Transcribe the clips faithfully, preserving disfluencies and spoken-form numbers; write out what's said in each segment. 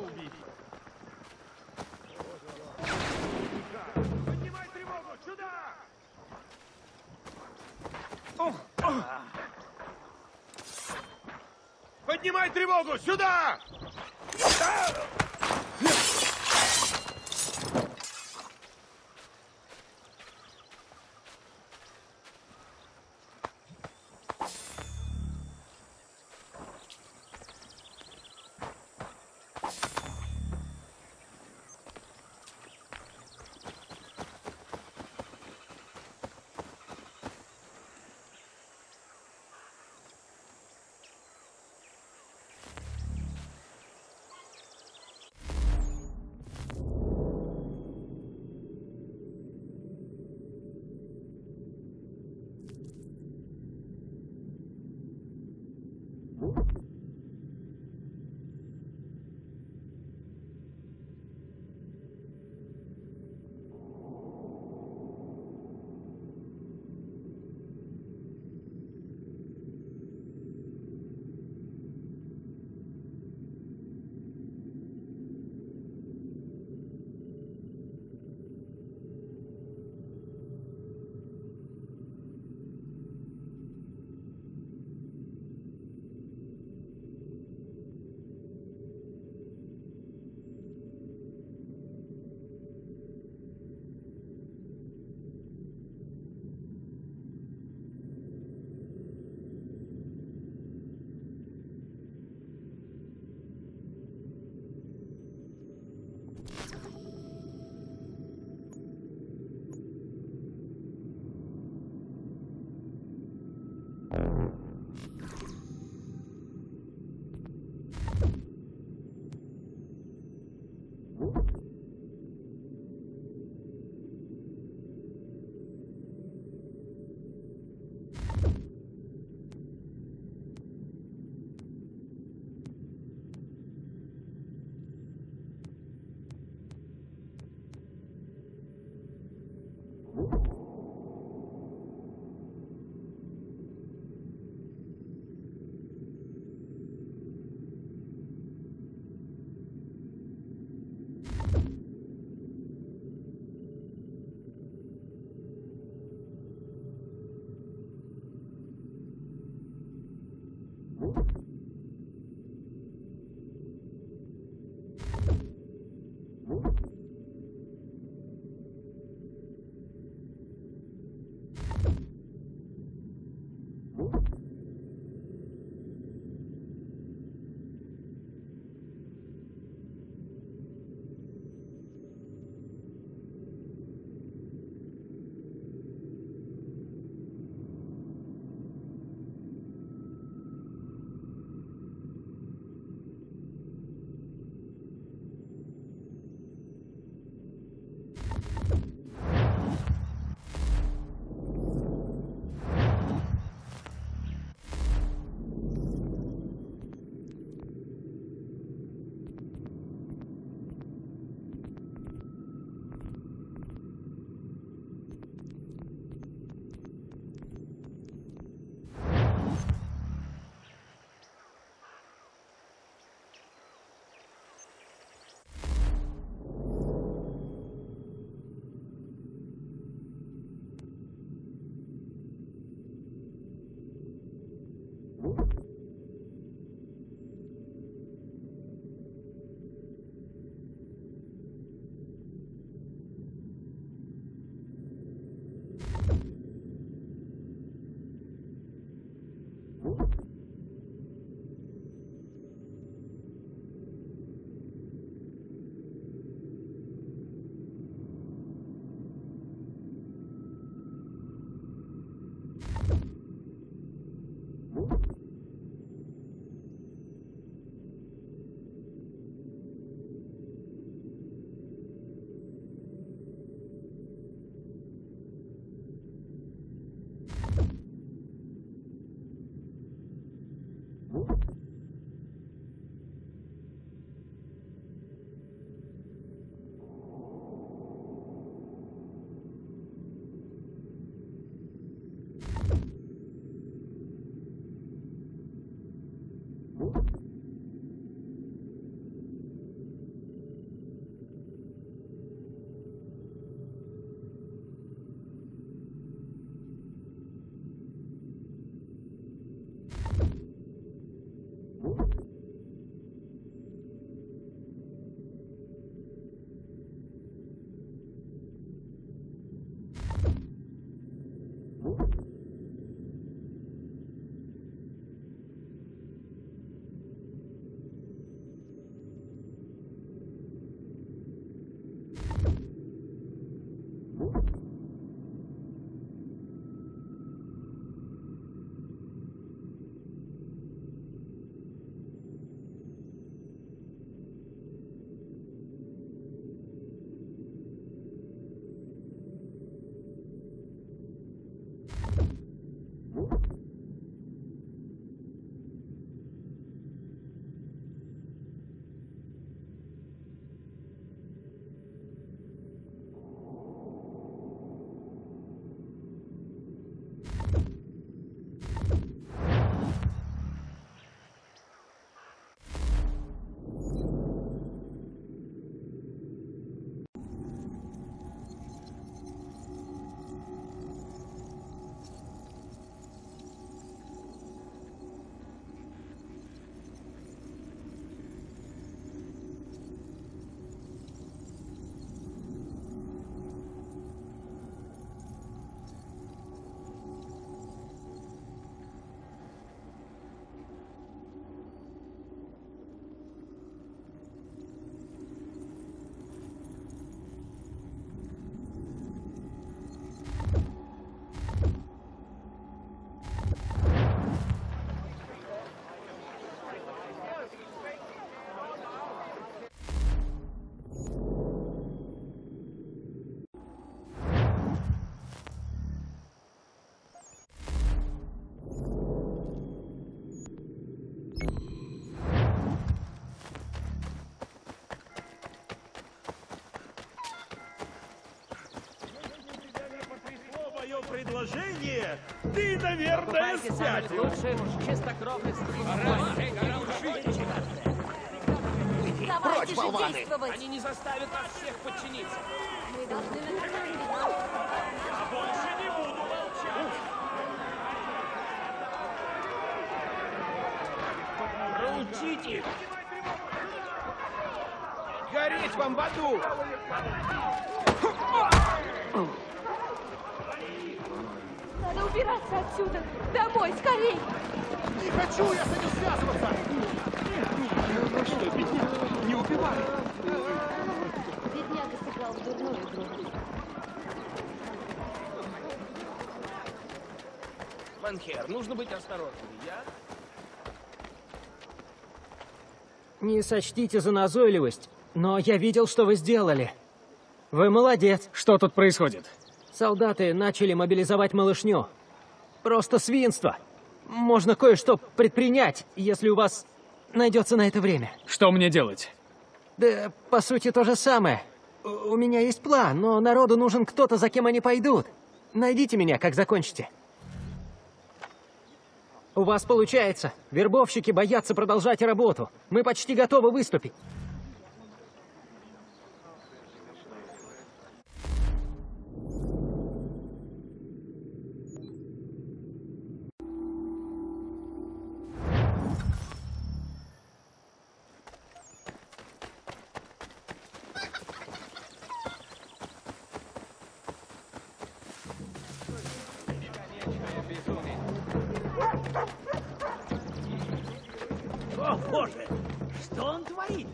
убийство. Поднимай тревогу! Сюда! Поднимай тревогу! Сюда! предложение, ты, наверное, спятил. Лучших чистокровных Прочь, болваны! Они не заставят нас всех подчиниться. Мы должны наказать. Я больше не буду молчать. Проучить их! Гореть вам в аду! Надо убираться отсюда. Домой, скорей! Не хочу я с этим связываться! Ну что, бедняга, не убивай! Бедняга сыграл в дурную игру. Ванхер, нужно быть осторожным. Я... Не сочтите за назойливость, но я видел, что вы сделали. Вы молодец. Что тут происходит? Солдаты начали мобилизовать малышню. Просто свинство. Можно кое-что предпринять, если у вас найдется на это время. Что мне делать? Да, по сути, то же самое. У у меня есть план, но народу нужен кто-то, за кем они пойдут. Найдите меня, как закончите. У вас получается. Вербовщики боятся продолжать работу. Мы почти готовы выступить. О, боже! Что он творит?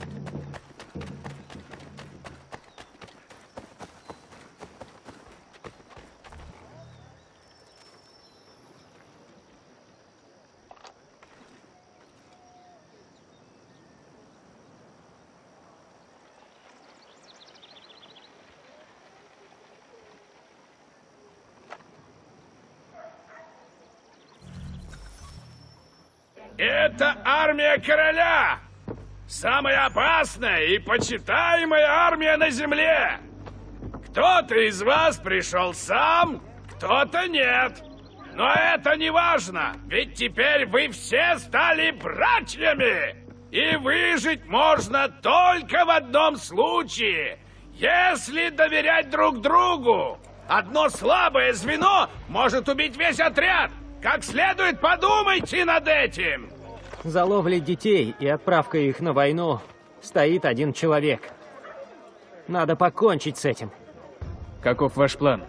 Это армия короля! Самая опасная и почитаемая армия на земле! Кто-то из вас пришел сам, кто-то нет. Но это не важно, ведь теперь вы все стали братьями! И выжить можно только в одном случае, если доверять друг другу. Одно слабое звено может убить весь отряд. Как следует подумайте над этим! За ловлей детей и отправкой их на войну стоит один человек. Надо покончить с этим. Каков ваш план?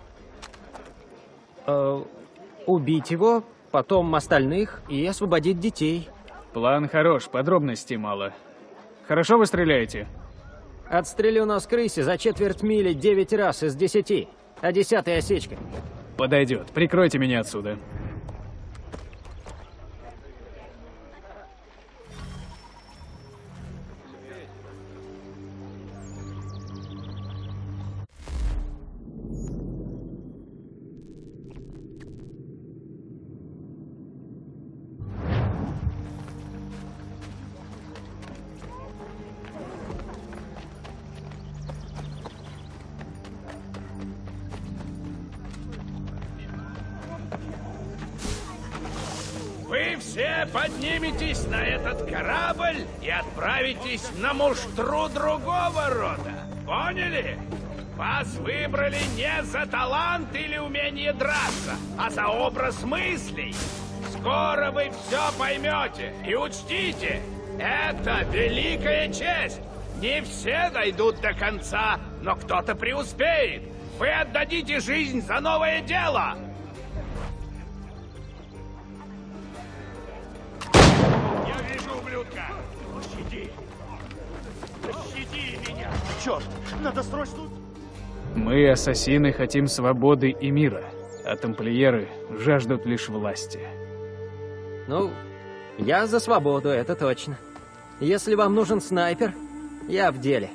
Э, убить его, потом остальных и освободить детей. План хорош, подробностей мало. Хорошо вы стреляете? Отстрелю нас крысе за четверть мили девять раз из десяти, а десятой осечкой. Подойдет. Прикройте меня отсюда. Вы все подниметесь на этот корабль и отправитесь на муштру другого рода. Поняли? Вас выбрали не за талант или умение драться, а за образ мыслей. Скоро вы все поймете. И учтите, это великая честь. Не все дойдут до конца, но кто-то преуспеет. Вы отдадите жизнь за новое дело. Я вижу ублюдка. Пощади. Пощади меня. Черт, надо срочно... Мы, ассасины, хотим свободы и мира, а тамплиеры жаждут лишь власти. Ну, я за свободу, это точно. Если вам нужен снайпер, я в деле.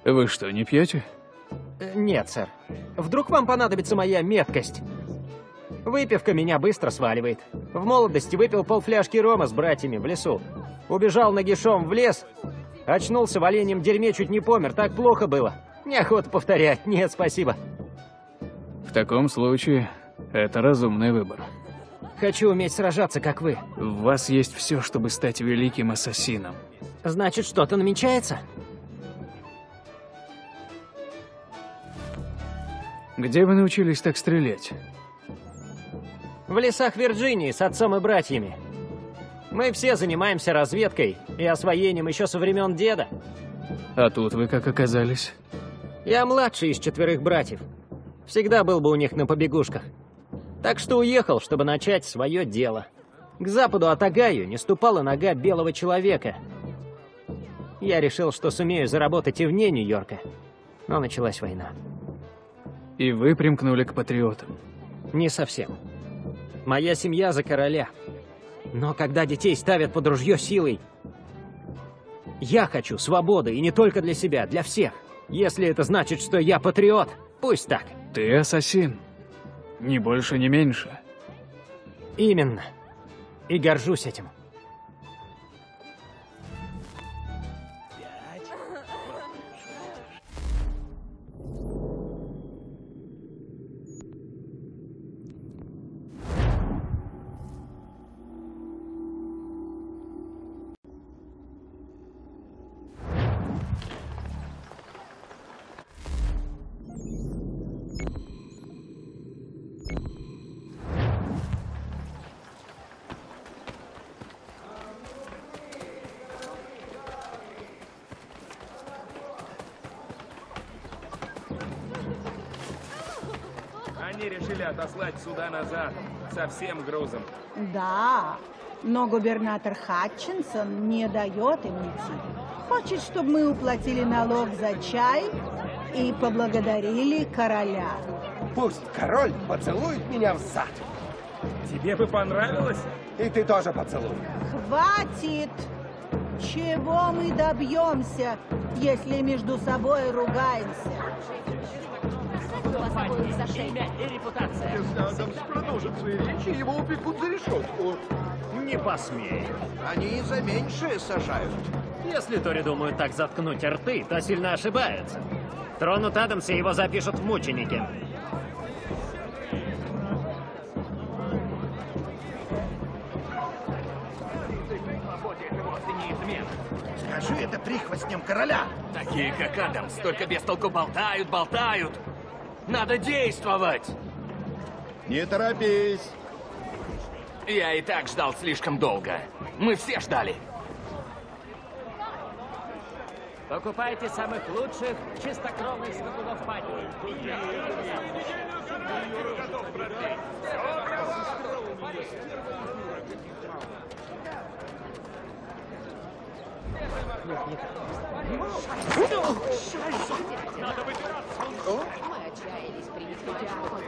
Вы что, не пьете? Э, Нет, сэр. Вдруг вам понадобится моя меткость? Выпивка меня быстро сваливает. В молодости выпил полфляжки рома с братьями в лесу. Убежал нагишом в лес. Очнулся в оленьем дерьме, чуть не помер. Так плохо было. Неохота повторять. Нет, спасибо. В таком случае, это разумный выбор. Хочу уметь сражаться, как вы. В вас есть все, чтобы стать великим ассасином. Значит, что-то намечается? Где вы научились так стрелять? В лесах Вирджинии с отцом и братьями. Мы все занимаемся разведкой и освоением еще со времен деда. А тут вы как оказались? Я младший из четверых братьев. Всегда был бы у них на побегушках. Так что уехал, чтобы начать свое дело. К западу от Огайо не ступала нога белого человека. Я решил, что сумею заработать и вне Нью-Йорка. Но началась война. И вы примкнули к патриотам? Не совсем. Моя семья за короля. Но когда детей ставят под ружье силой... Я хочу свободы, и не только для себя, для всех. Если это значит, что я патриот, пусть так. Ты ассасин. Ни больше, ни меньше. Именно. И горжусь этим. Они решили отослать сюда назад со всем грузом. Да, но губернатор Хатчинсон не дает им идти. Хочет, чтобы мы уплатили налог за чай и поблагодарили короля. Пусть король поцелует меня в зад. Тебе бы понравилось? И ты тоже поцелуй. Хватит! Чего мы добьемся, если между собой ругаемся? Имя и репутация. Если Адамс продолжит свои речи, его упекут за решетку. Не посмей. Они и за меньшее сажают. Если Тори думают так заткнуть рты, то сильно ошибаются. Тронут Адамса, и его запишут в мученики. Скажи это прихвостням короля. Такие, как Адамс, только без толку болтают, болтают. Надо действовать. Не торопись. Я и так ждал слишком долго. Мы все ждали. Покупайте самых лучших чистокровных скакунов Пади. Мы отчаялись принести вашу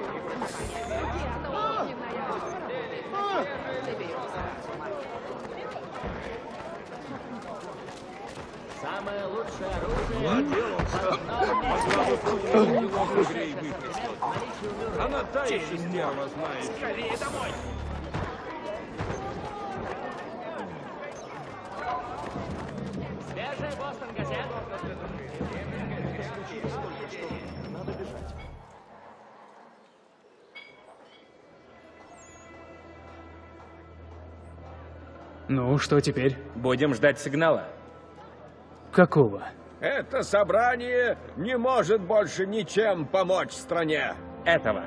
Самое лучшее оружие. Она та еще стерва знает. Скорее домой. Свежая Бостон газета. Ну, что теперь? Будем ждать сигнала. Какого? Это собрание не может больше ничем помочь стране. Этого.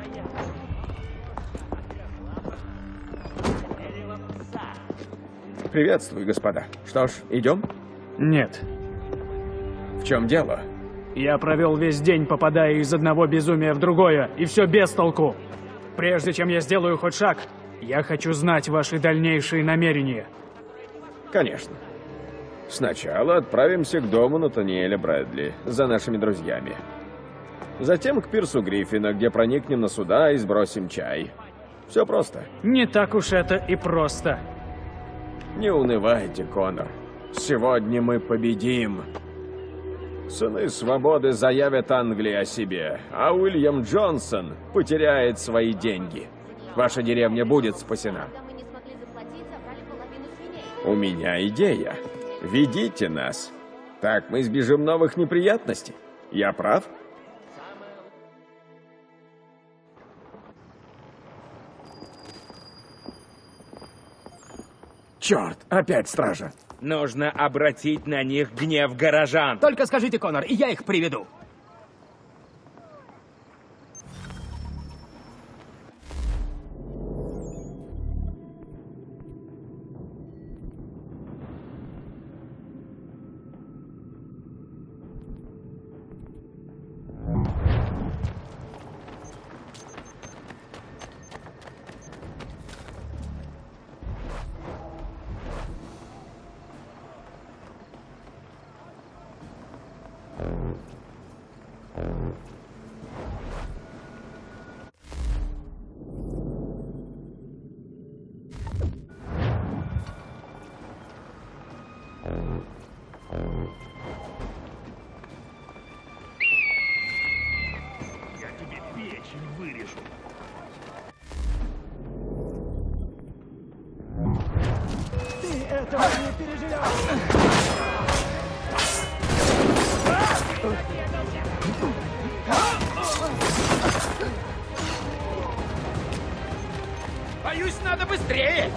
Приветствую, господа. Что ж, идем? Нет. В чем дело? Я провел весь день, попадая из одного безумия в другое, и все без толку. Прежде чем я сделаю хоть шаг, я хочу знать ваши дальнейшие намерения. Конечно. Сначала отправимся к дому Натаниэля Брэдли за нашими друзьями. Затем к пирсу Гриффина, где проникнем на суда и сбросим чай. Все просто. Не так уж это и просто. Не унывайте, Конор. Сегодня мы победим. Сыны свободы заявят Англии о себе, а Уильям Джонсон потеряет свои деньги. Ваша деревня будет спасена. У меня идея. Ведите нас. Так мы избежим новых неприятностей. Я прав? Черт, опять стража. Нужно обратить на них гнев горожан. Только скажите, Конор, и я их приведу. Я тебе печень вырежу. Ты этого не переживешь! Боюсь, надо быстрее!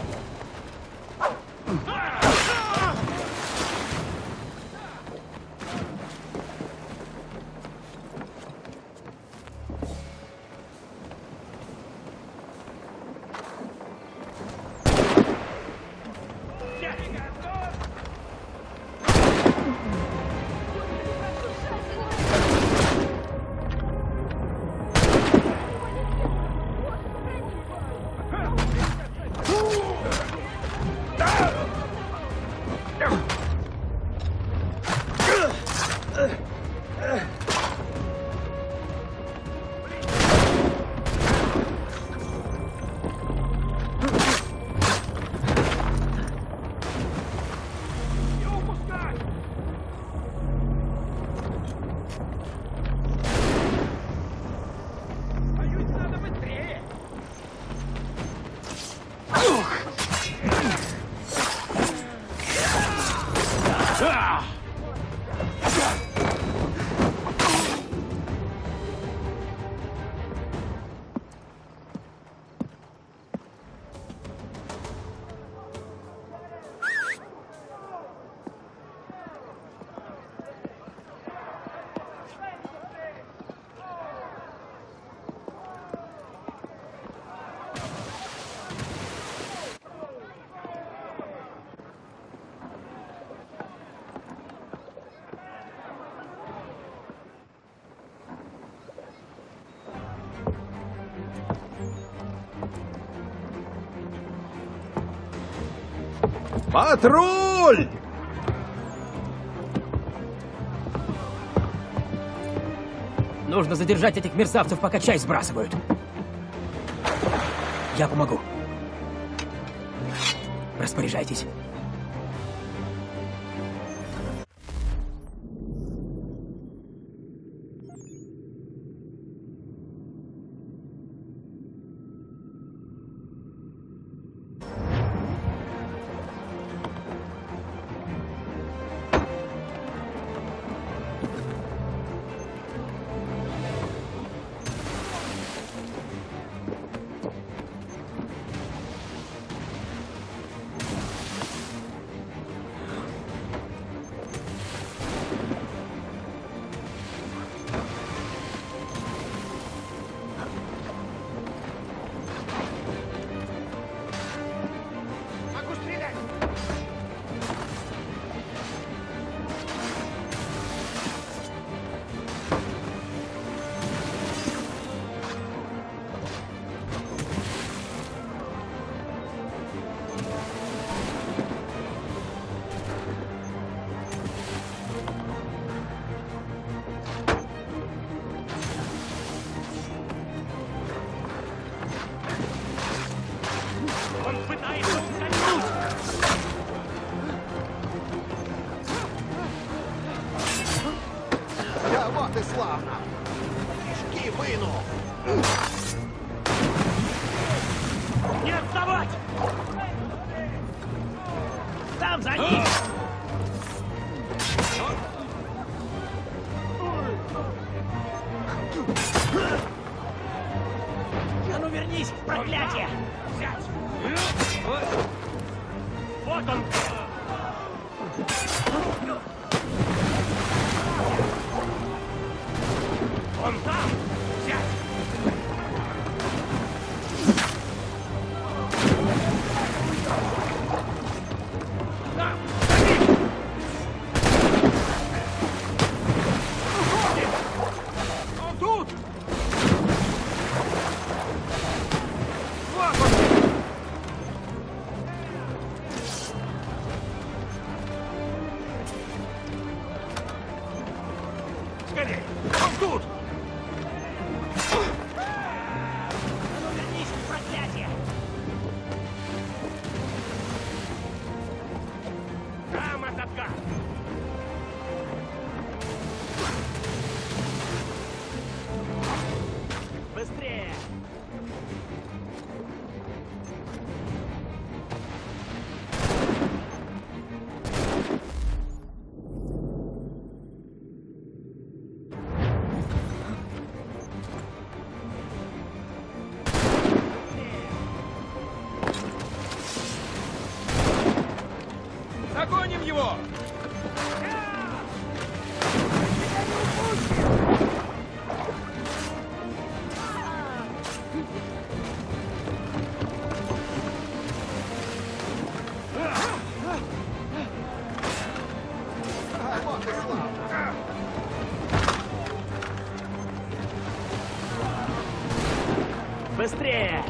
Патруль! Нужно задержать этих мерзавцев, пока часть сбрасывают. Я помогу. Распоряжайтесь. Вот и славно. Кишки выну. Не отставать! Там за ним! А ну вернись, проклятие! Взять! Вот он! Он там! Взять! Быстрее! Догоним его! Быстрее!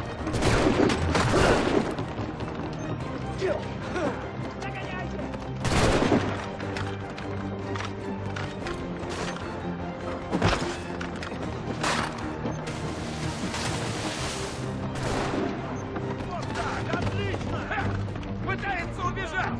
Пытается убежать!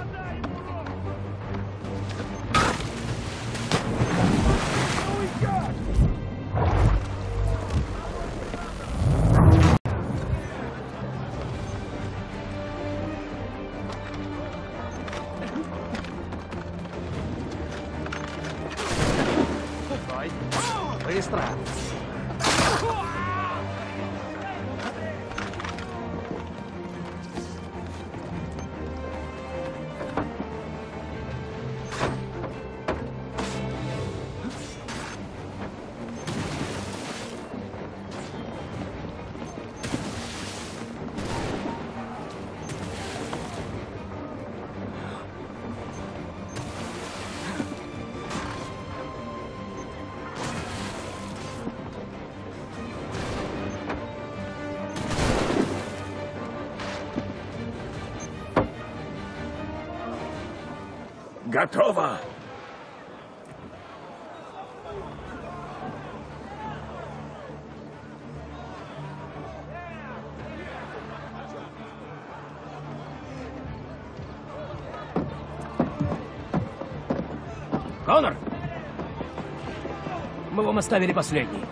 Быстро! Готово! Конор! Мы вам оставили последний.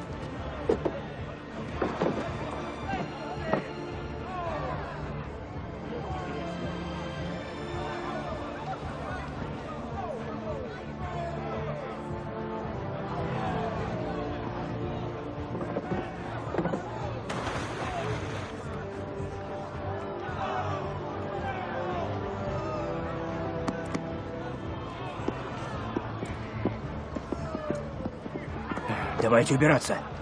Давайте убираться.